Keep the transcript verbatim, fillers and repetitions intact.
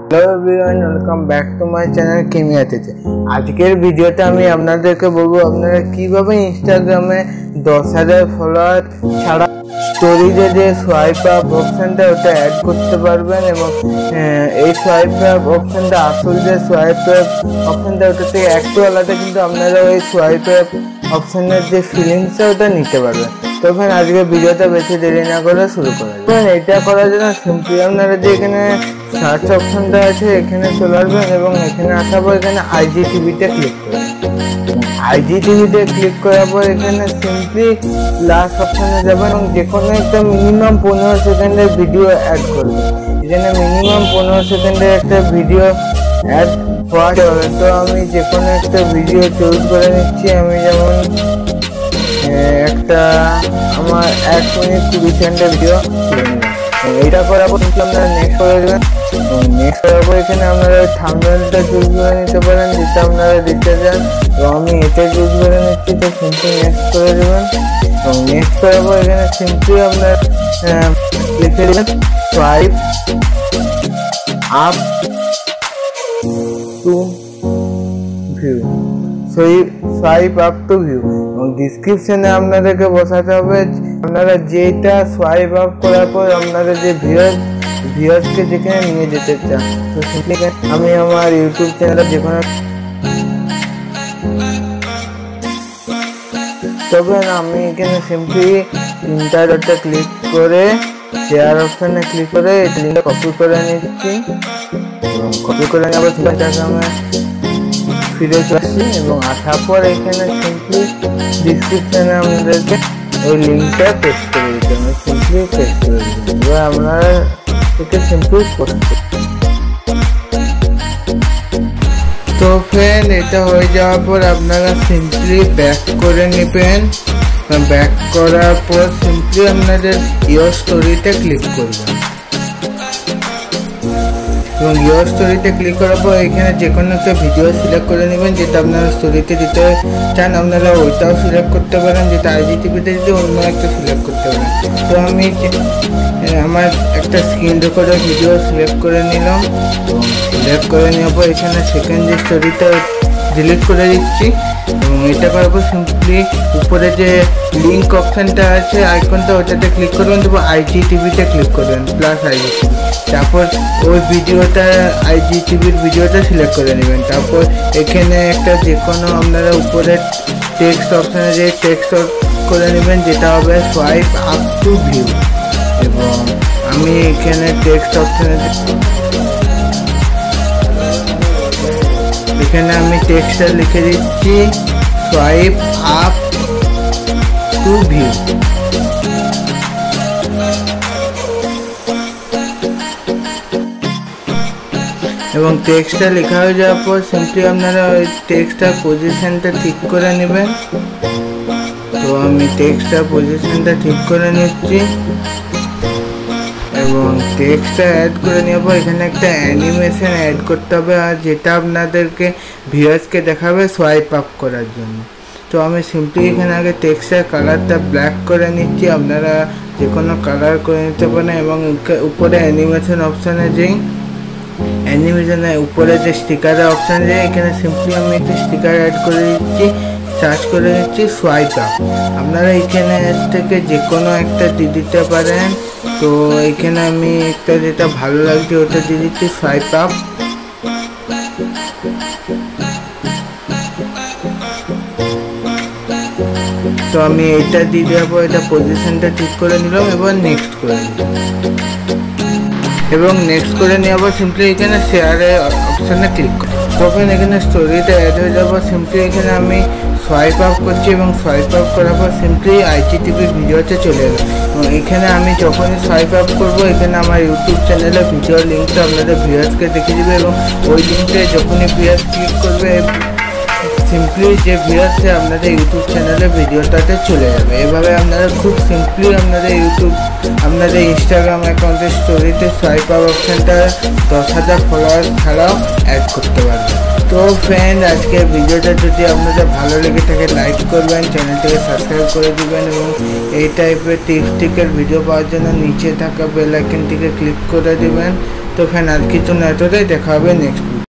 Hello everyone, welcome back to my channel केमियाते। आजकेर ভিডিওতে আমি আপনাদেরকে বলবো আপনারা কিভাবে ইনস্টাগ্রামে দশ হাজার ফলোয়ার ছাড়া স্টোরিজে যে সোয়াইপ আপ অপশনটা ওটা অ্যাড করতে পারবেন এবং এই সোয়াইপ আপ অপশনটা আসল যে সোয়াইপ আপ অপশনটা ওটা থেকে একটু আলাদা, কিন্তু আপনারা ওই সোয়াইপ আপ অপশনের যে ফিলিংসটা ওটা নিতে পারবেন। তো ফ্রেন্ড, আজকে ভিডিওটা বেশি দেরি না করে শুরু করা যাক। ফ্রেন্ড, এটা করার জন্য সিম্পলি আপনারা যে এখানে সার্চ অপশনটা আছে এখানে চলে আসবেন এবং এখানে আসার পর এখানে আইজিটিভিতে ক্লিক করবেন। আইজিটিভিতে ক্লিক করার পর এখানে সিম্পলি লাস্ট অপশনে যাবেন এবং যে কোনো একটা মিনিমাম পনেরো সেকেন্ডের ভিডিও অ্যাড করবেন। এখানে মিনিমাম পনেরো সেকেন্ডের একটা ভিডিও অ্যাড হওয়া যাবে। তো আমি যে কোনো একটা ভিডিও চুজ করে নিচ্ছি। আমি যেমন একটা আমার এক মিনিট কুড়ি সেকেন্ডের ভিডিও এইটা করার পর আপনারা নেক্সট করে দেবেন। নেক্সট করার পর এখানে আপনারা থাম্বনেলটা চুজ করে নিতে পারেন যেটা আপনারা দিতে চান। তো আমি এটা চুজ করে নিচ্ছি, তো সিম্পলি নেক্সট করে দেবেন এবং নেক্সট করার পর এখানে সিম্পলি আপনারা লিখে দেবেন swipe up to view, swipe up to view. এবং ডিসক্রিপশনে আপনাদেরকে বসাতে হবে আপনারা যেটা সোয়াইপ আপ করার পর আপনারা যে ভিউয়ার ভিউয়ার্সকে যেখানে নিয়ে যেতে চান। তো সিম্পলি আমি আমার ইউটিউব চ্যানেলে যে কোনো তবে আমি এখানে সিম্পলি তিনটা ডটে ক্লিক করে শেয়ার অপশনে ক্লিক করে এই লিঙ্কটা কপি করে নিচ্ছি এবং কপি করে নেওয়ার পর ইনস্টাগ্রামে ফিরে আসছি এবং আসার পর এখানে সিম্পলি ডিসক্রিপশনে আপনাদেরকে ওই লিঙ্কটা পেস্ট করে দিতে হবে। সিম্পলি পেস্ট করে দিতে এবার আপনারা একে সিম্পলি করতে। তো ফ্রেন্ড, এটা হয়ে যাওয়ার পর আপনারা সিম্পলি ব্যাক করে নেবেন। ব্যাক করার পর সিম্পলি আপনাদের ইয়োর স্টোরিতে ক্লিক করবেন এবং ইয়োর স্টোরিতে ক্লিক করার পর এখানে যে কোনো একটা ভিডিও সিলেক্ট করে নেবেন যেটা আপনারা স্টোরিতে দিতে চান। আপনারা ওইটাও সিলেক্ট করতে পারেন, যেটা আইজিটিভিতে দিতে অন্য একটা সিলেক্ট করতে পারেন। তো আমি আমার একটা স্ক্রিন রেকর্ডার ভিডিও সিলেক্ট করে নিলাম এবং সিলেক্ট করে নেওয়ার পর এখানে সেকেন্ড যে স্টোরিটা ডিলিট করে দিচ্ছি এবং এটা করার পর সিম্পলি উপরে যে লিঙ্ক অপশানটা আছে আইকনটা ওটাতে ক্লিক করবেন, তারপর আইজিটিভিতে ক্লিক করবেন প্লাস আইজিটিভি, তারপর ওই ভিডিওটা আইজিটিভির ভিডিওটা সিলেক্ট করে নেবেন। তারপর এখানে একটা যে কোনো আপনারা উপরে টেক্সট অপশানে যে টেক্সট করে নেবেন যেটা হবে সোয়াইপ আপ টু ভিউ এবং আমি এখানে টেক্সট অপশানে এখানে আমি টেক্সটটা লিখে দিচ্ছি সোয়াইপ আপ টু ভিউ এবং টেক্সটটা লেখা হয়ে যাওয়ার পর সিম্পলি আপনারা ওই টেক্সটটার পজিশনটা ঠিক করে নেবেন। তো আমি টেক্সটটার পজিশনটা ঠিক করে নিচ্ছি এবং টেক্সটটা অ্যাড করে নেওয়ার পর এখানে একটা অ্যানিমেশন অ্যাড করতে হবে আর যেটা আপনাদেরকে ভিউয়ার্সকে দেখাবে সোয়াইপ আপ করার জন্য। তো আমি সিম্পলি এখানে আগে টেক্সটের কালারটা ব্ল্যাক করে নিচ্ছি, আপনারা যে কোনো কালার করে নিতে পারেন এবং উপরে অ্যানিমেশন অপশানে যেই অ্যানিমেশনের উপরে যে স্টিকারের অপশান যে এখানে সিম্পলি আমি একটা স্টিকার অ্যাড করে দিচ্ছি, সার্চ করে নিচ্ছি সোয়াইপ আপ। আপনারা এখানে থেকে যে কোনো একটা দিয়ে দিতে পারেন। তো এখানে আমি একটা যেটা ভালো লাগছে ওটা দিয়ে দিচ্ছি সোয়াইপ আপ। তো আমি এটা দিয়ে দেওয়ার পর এটা পজিশনটা ঠিক করে নিলাম এবার নেক্সট করে দিলাম এবং নেক্সট করে নেওয়ার পর সিম্পলি এখানে শেয়ারের অপশানে ক্লিক করি। তখন এখানে স্টোরিতে অ্যাড হয়ে যাবো। সিম্পলি এখানে আমি সোয়াইপ আপ করছি এবং সোয়াইপ আপ করার পর সিম্পলি আইজিটিভির ভিডিওতে চলে এলাম এবং এখানে আমি যখনই সোয়াইপ আপ করবো এখানে আমার ইউটিউব চ্যানেলে ভিডিওর লিঙ্কটা আপনাদের ভিউয়ার্সকে দেখে দেবে এবং ওই লিঙ্কে যখনই ভিউয়ার্স ক্লিক করবে সিম্পলি যে ভিউয়ার্সে আপনাদের ইউটিউব চ্যানেলে ভিডিওটাতে চলে যাবে। এভাবে আপনারা খুব সিম্পলি আপনাদের ইউটিউব আপনাদের ইনস্টাগ্রাম অ্যাকাউন্টের স্টোরিতে সোয়াইপ আপ অপশানটা দশ হাজার ফলোয়ার ছাড়াও অ্যাড করতে পারবেন। তো ফ্রেন্ড, আজকের ভিডিওটা যদি আপনাদের ভালো লেগে থাকে লাইক করবেন, চ্যানেলটিকে সাবস্ক্রাইব করে দিবেন এবং এই টাইপের টিপস টিকের ভিডিও পাওয়ার জন্য নিচে থাকা বেল আইকনটিকে ক্লিক করে দিবেন। তো তো ফ্যান আজকের জন্য এতটাই, দেখা হবে নেক্সট।